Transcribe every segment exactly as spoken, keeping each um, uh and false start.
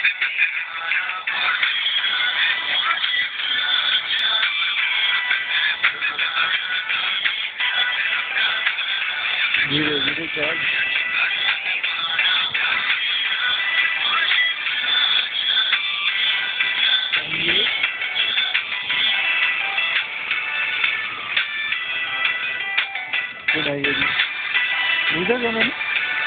धीरे धीरे चल। इधर जाना है।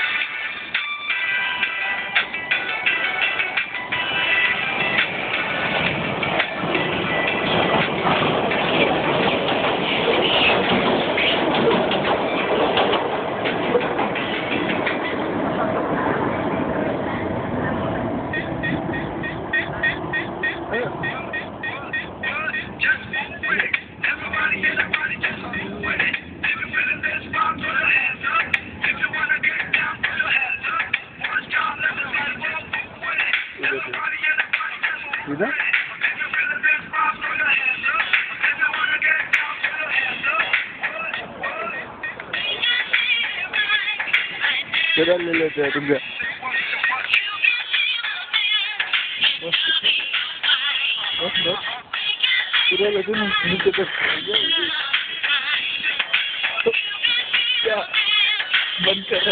इधर किधर ले लेते हैं तुम? बस बस बस पूरा लेते ना नीचे तक। क्या बंद कर?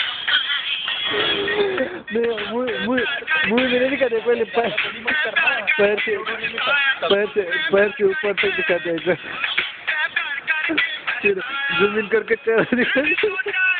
नहीं मुँह मुँह मुँह में नहीं करते, पहले पैर पैर से पैर से पैर के ऊपर तक दिखाते हैं, फिर जमीन करके चेहरा दिखाते।